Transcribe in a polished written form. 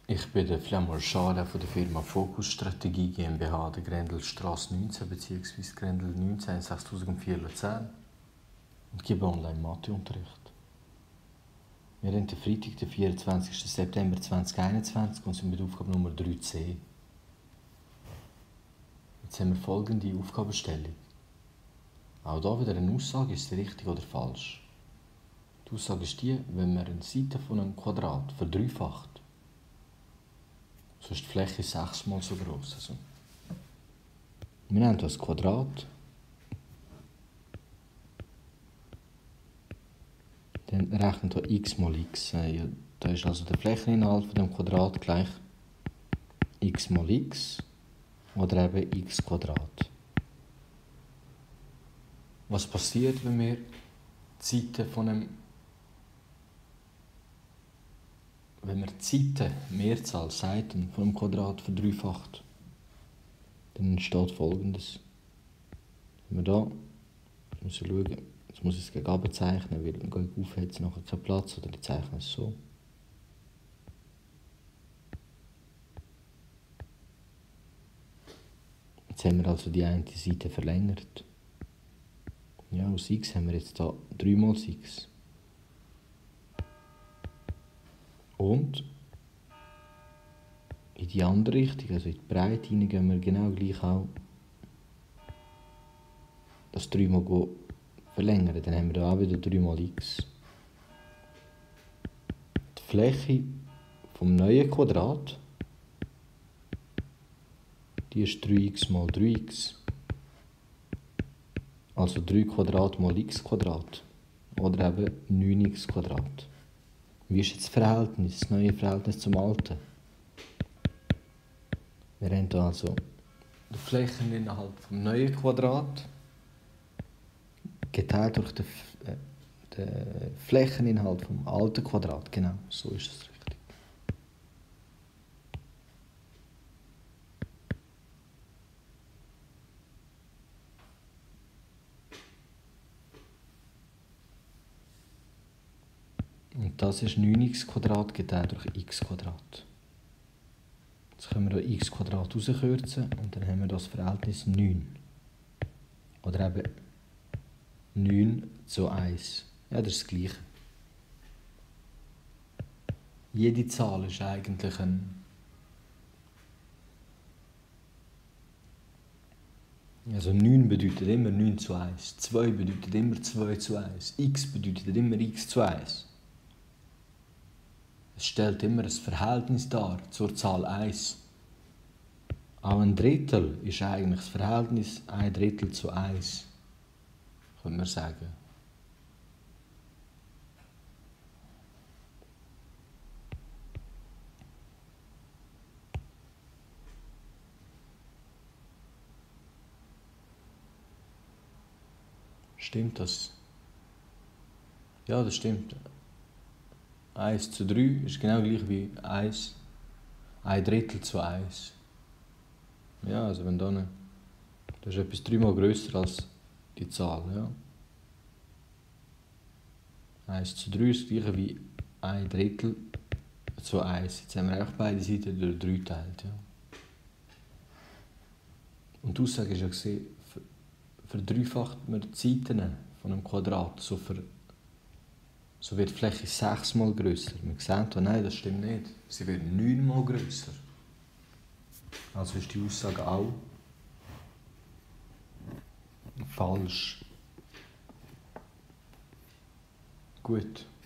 Ich bin der Flamur Schale von der Firma Focus Strategie GmbH, der Grendelstrasse 19 bzw. Grendel 19 6004 Luzern und gebe online Matheunterricht. Wir haben den Freitag, den 24. September 2021 und sind mit Aufgabe Nummer 3c. Jetzt haben wir folgende Aufgabenstellung. Auch hier wieder eine Aussage, ist sie richtig oder falsch. Die Aussage ist die, wenn man eine Seite von einem Quadrat verdreifacht, so ist die Fläche 6-mal so groß. Also, wir nehmen das Quadrat, dann rechnen wir x mal x. Da ist also der Flächeninhalt von dem Quadrat gleich x mal x oder eben x Quadrat. Was passiert, wenn wir die Seite Mehrzahl Seiten von einem Quadrat verdreifacht, dann entsteht Folgendes. Wenn wir hier müssen schauen, jetzt muss ich es gegen oben zeichnen, weil gegen auf hat es nachher keinen Platz, oder ich zeichne es so. Jetzt haben wir also die eine Seite verlängert. Ja, aus x haben wir jetzt hier 3 mal x. Und in die andere Richtung, also in die Breite hinein, gehen wir genau gleich auch das 3 mal verlängern. Dann haben wir hier auch wieder 3 mal x. Die Fläche vom neuen Quadrat, die ist 3x mal 3x. Also 3 Quadrat mal x Quadrat. Oder eben 9x Quadrat. Wie ist jetzt das Verhältnis, das neue Verhältnis zum alten? Wir haben hier also den Flächeninhalt vom neuen Quadrat geteilt durch den Flächeninhalt vom alten Quadrat. Genau, so ist es richtig. Und das ist 9x Quadrat geteilt durch x Quadrat. Jetzt können wir hier x Quadrat rauskürzen und dann haben wir das Verhältnis 9. Oder eben 9:1. Ja, das ist das Gleiche. Jede Zahl ist eigentlich Also 9 bedeutet immer 9:1. 2 bedeutet immer 2:1. X bedeutet immer x:1. Es stellt immer ein Verhältnis dar zur Zahl 1. Auch ein Drittel ist eigentlich das Verhältnis 1/3:1, könnte man sagen. Stimmt das? Ja, das stimmt. 1:3 ist genau gleich wie 1/3:1. Ja, also wenn das ist etwas 3-mal grösser als die Zahl, ja. 1:3 ist das gleiche wie 1/3:1. Jetzt haben wir auch beide Seiten durch 3 geteilt, ja. Und die Aussage ist ja gesehen, verdreifacht man die Seiten von einem Quadrat, so wird die Fläche 6-mal grösser. Wir sehen hier, nein, das stimmt nicht. Sie wird 9-mal grösser. Also ist die Aussage auch falsch. Gut.